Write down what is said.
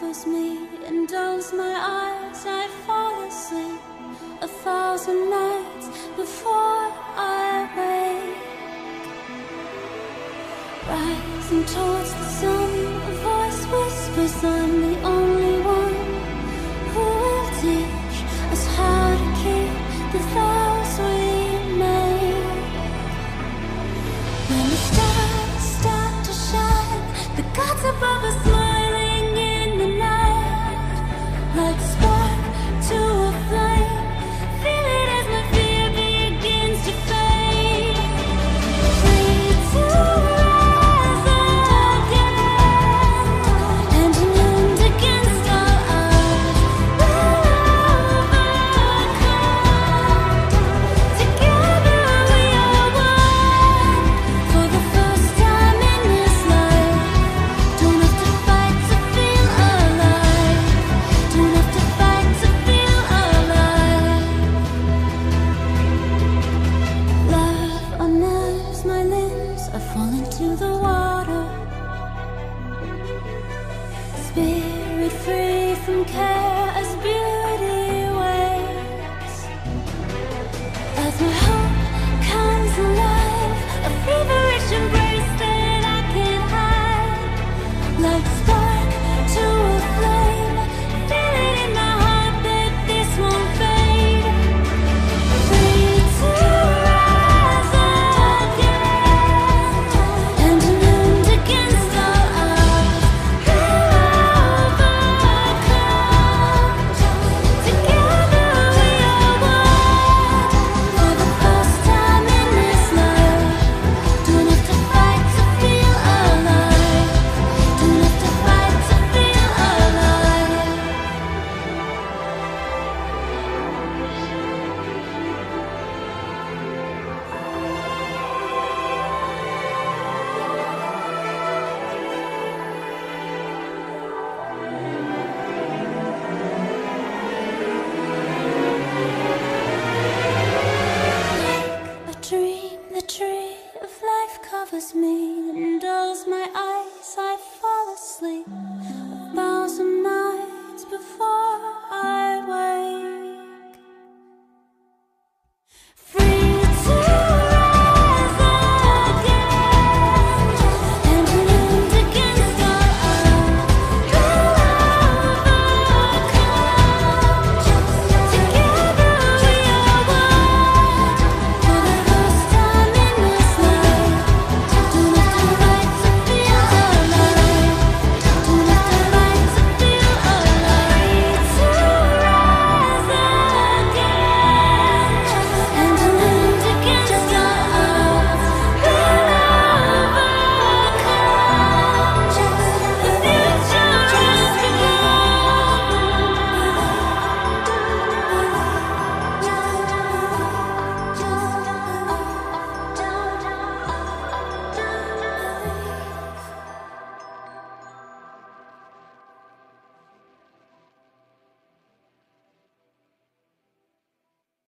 covers me and dulls my eyes. I fall asleep 1,000 nights before I wake. Rising towards the sun, a voice whispers I'm the only one who will teach us how to keep the vows we made. When the stars start to shine, the gods above us smiling in the night, like a spark to a flame. Feel it as my fear begins to fade. Free to rise again, hand in hand against all odds. We'll overcome. Together we are one. For the first time in this life, don't have to fight to feel alive. Don't have to fight to feel alive. Love unnerves my limbs, I fall into the water. Spirit free from chaos.